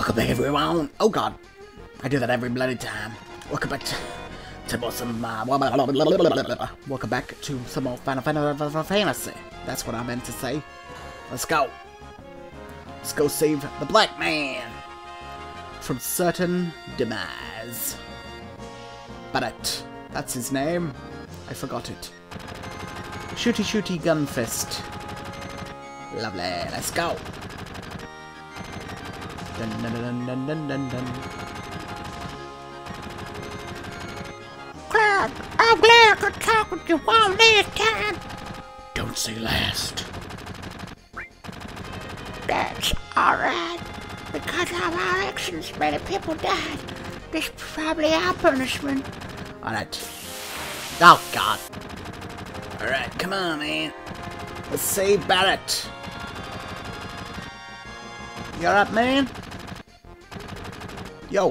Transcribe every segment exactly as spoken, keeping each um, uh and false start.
Welcome back, everyone. Oh god, I do that every bloody time. Welcome back to, to more some. Uh, welcome back to some more Final Fantasy. That's what I meant to say. Let's go. Let's go save the Black Man from certain demise. Barret, that's his name. I forgot it. Shooty shooty gun fist. Lovely. Let's go. Dun, dun, dun, dun, dun, dun, dun. Cloud, I'm glad I could talk with you one last time. Don't say last. That's alright. Because of our actions, many people died. This is probably our punishment. Alright. Oh god. Alright, come on, man. Let's save Barret. You alright, man? Yo.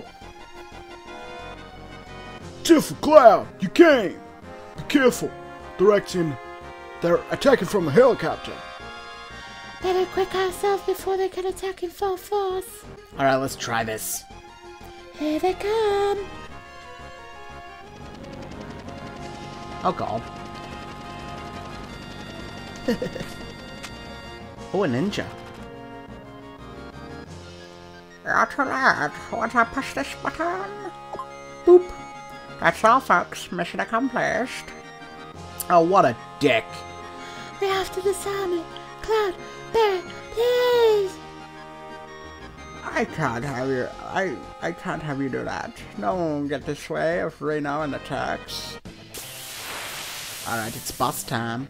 Tifa, Cloud, you came! Be careful. Directing. They're attacking from a helicopter. Better quick ourselves before they can attack in full force. Alright, let's try this. Here they come. Oh god. Oh, a ninja. You're too late. Once I push this button. Boop. That's all, folks. Mission accomplished. Oh, what a dick. We have to disarm it. Cloud, Barret, please. I can't have you. I I can't have you do that. No one will get this way if Reno attacks. Alright, it's boss time.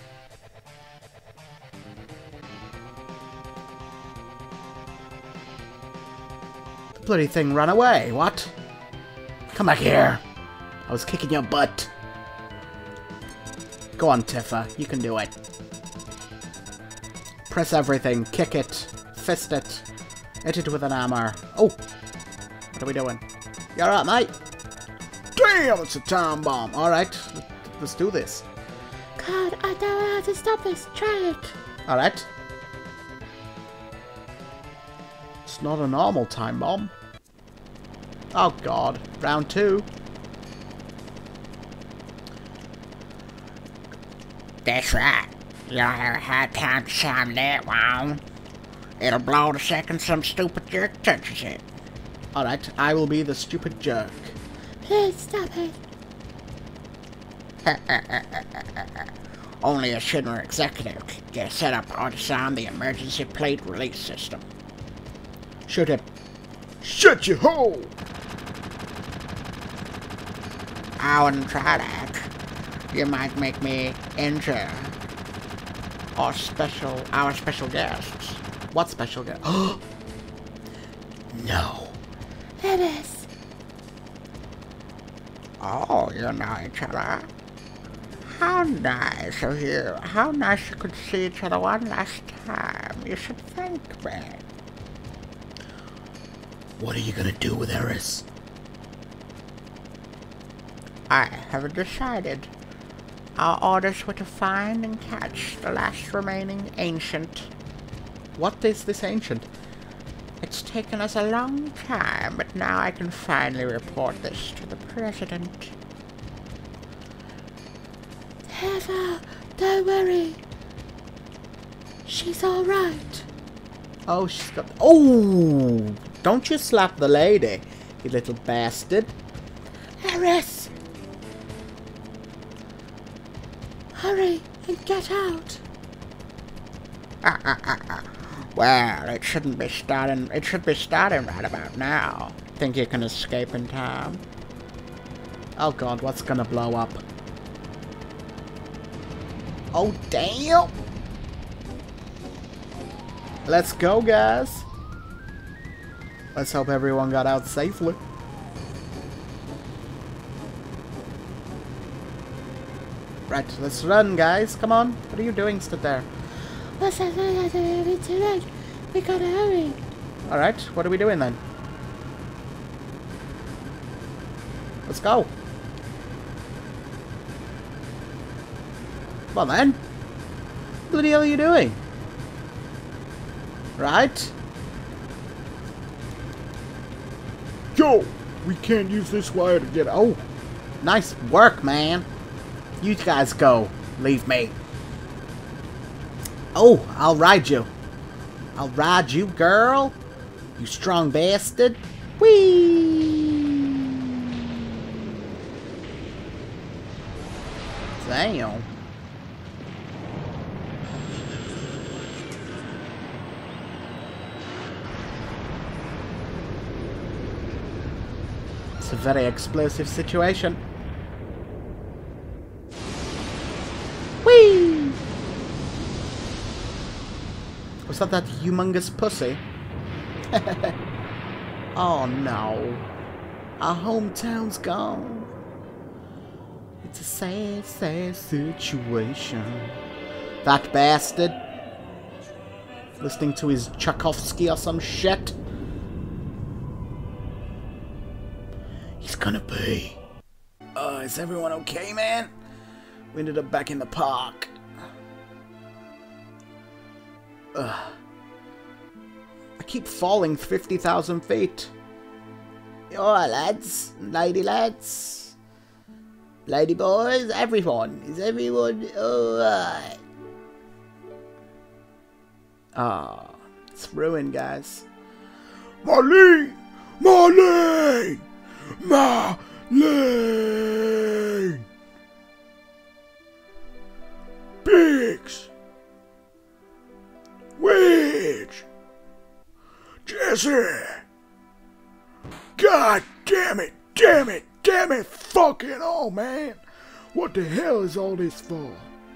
The bloody thing ran away. What? Come back here. I was kicking your butt. Go on, Tifa. You can do it. Press everything. Kick it. Fist it. Hit it with an hammer. Oh! What are we doing? You alright, mate? Damn, it's a time bomb. Alright. Let's do this. Cloud, I don't know how to stop this. Try it. Alright. It's not a normal time bomb. Oh god. Round two. That's right. You'll have a hard time disarming that one. It'll blow the second some stupid jerk touches it. Alright, I will be the stupid jerk. Please stop it. Only a Shinra executive can get set up or disarm the emergency plate release system. Shoot him. Shut your hole! I wouldn't try that. You might make me injure our special, our special guests. What special guy? No. It is. Oh, you know each other. How nice of you. How nice you could see each other one last time. You should thank me. What are you gonna do with Eris? I haven't decided. Our orders were to find and catch the last remaining ancient. What is this ancient? It's taken us a long time, but now I can finally report this to the President. Tifa, don't worry. She's alright. Oh, she's got... Oh! Don't you slap the lady, you little bastard. Eris! Hurry and get out. Ah, ah, ah, ah. Well, it shouldn't be starting. It should be starting right about now. Think you can escape in time? Oh god, what's gonna blow up? Oh damn! Let's go, guys. Let's hope everyone got out safely. Right, let's run, guys. Come on. What are you doing? Stood there. What's that? It's too late. We gotta hurry. Alright, what are we doing then? Let's go. Come on, man. What the hell are you doing? Right? go! We can't use this wire to get out. Nice work, man. You guys go. Leave me. Oh, I'll ride you. I'll ride you, girl. You strong bastard. Whee! Damn. It's a very explosive situation. Whee! Was that that humongous pussy? Oh no. Our hometown's gone. It's a sad, sad situation. That bastard. Listening to his Tchaikovsky or some shit. He's gonna pay. Uh, is everyone okay, man? We ended up back in the park. Ugh. I keep falling fifty thousand feet. Alright, lads. Lady lads. Lady boys. Everyone. Is everyone alright? Ah, oh, it's ruined, guys. Marlene! Marlene! Marlene! Biggs! Wedge! Jesse! God damn it! Damn it! Damn it! Fucking oh, man! What the hell is all this for?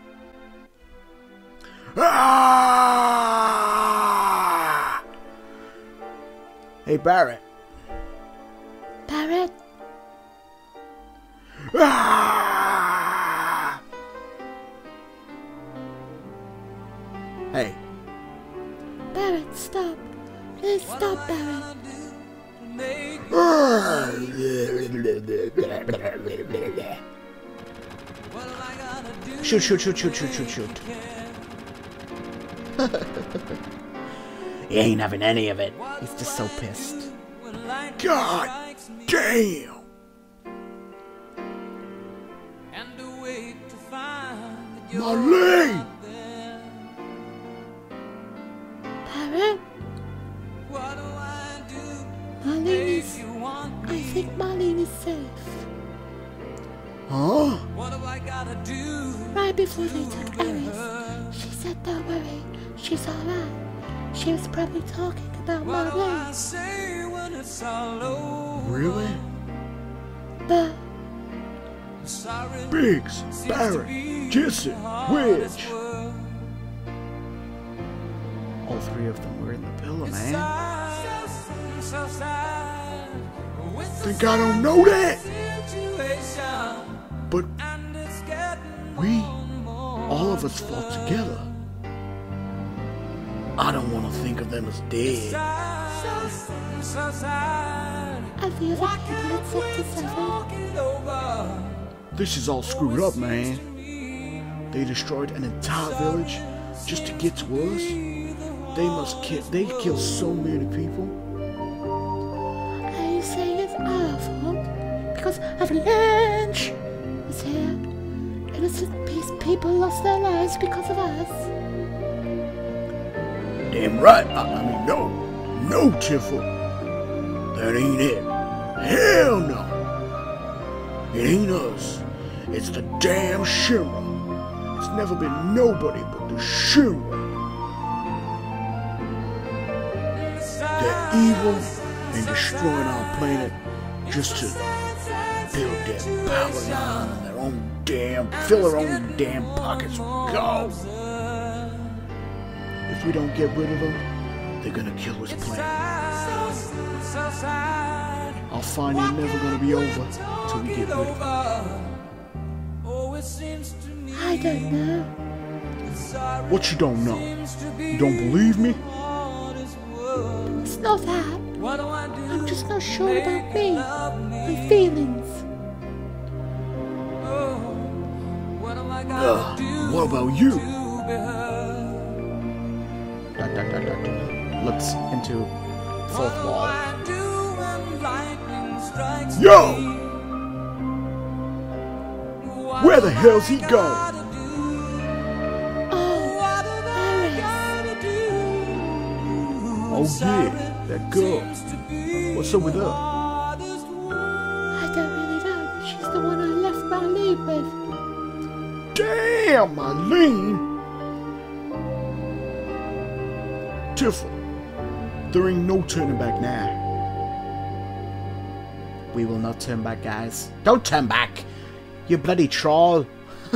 Ah! Hey, Barret. Barret? Ah! Hey. Barret, stop. Please stop, Barret. Shoot, shoot, shoot, shoot, shoot, shoot, shoot. He ain't having any of it. He's just so pissed. God damn! Marlene! Barret? Marlene is... I think Marlene is safe. Huh? Right before they took Eris, she said don't worry, she's alright. She was probably talking about Marlene. Really? But... Biggs, Barret, Jesse, Wedge. All three of them were in the pillow, man. Think I don't know that? But we, all of us fought together. I don't want to think of them as dead. And the other people in Sector seven? This is all screwed up, man. They destroyed an entire village just to get to us. They must kill. They killed so many people. Are you saying it's our fault? Because Avalanche was here. Innocent peace people lost their lives because of us. Damn right. I, I mean, no. No, Tiffle. That ain't it. Hell no. It ain't us. It's the damn Shinra. It's never been nobody but the Shinra. They're evil and destroying our planet just to build their power line on their own damn, fill their own damn pockets with gold. If we don't get rid of them, they're gonna kill this planet. Our fight ain't never gonna be over till we get rid of them. I don't know. What you don't know? You don't believe me? It's not that. I'm just not sure about me. My feelings. Uh, what about you? Dot, dot, dot, dot. Looks into fourth wall. Yo! Where the hell's he going? Oh yeah, that girl. What's up with her? I don't really know. She's the one I left Marlene with. Damn, Marlene! Tifa, there ain't no turning back now. We will not turn back, guys. Don't turn back! You bloody troll!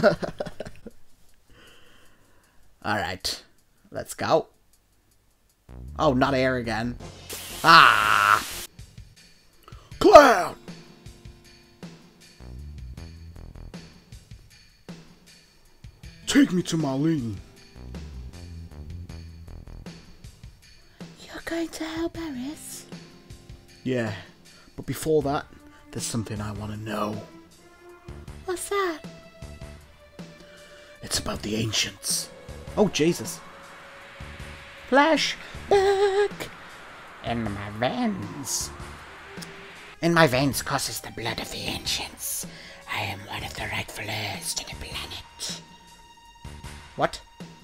Alright. Let's go. Oh, not air again. Ah! Cloud! Take me to Marlene. You're going to help Eris? Yeah, but before that, there's something I want to know. What's that? It's about the ancients. Oh, Jesus. Flashback! In my veins. In my veins courses the blood of the ancients. I am one of the rightful heirs to the planet. What?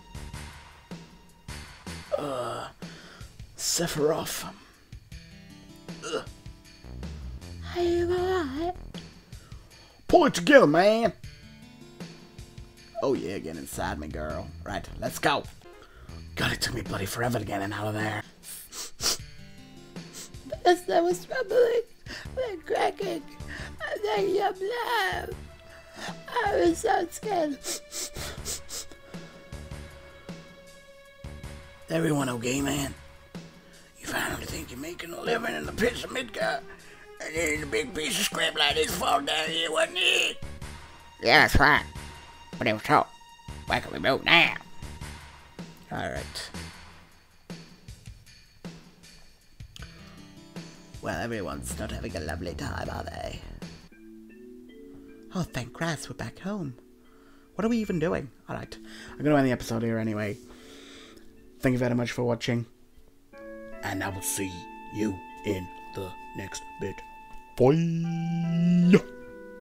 Uh, Sephiroth. Ugh. Are you alright? Pull it together, man. Oh yeah, get inside me, girl. Right, let's go. God, it took me bloody forever to get in out of there. Because there was rumbling, then cracking, and then your blood. I was so scared. Everyone okay, man? You finally think you're making a living in the pits of Midgard, and then a big piece of scrap like this fall down here, wasn't it? Yeah, that's right. But if so, where can we move now? Alright. Well, everyone's not having a lovely time, are they? Oh, thank Christ, we're back home. What are we even doing? Alright, I'm going to end the episode here anyway. Thank you very much for watching. And I will see you in the next bit. Bye.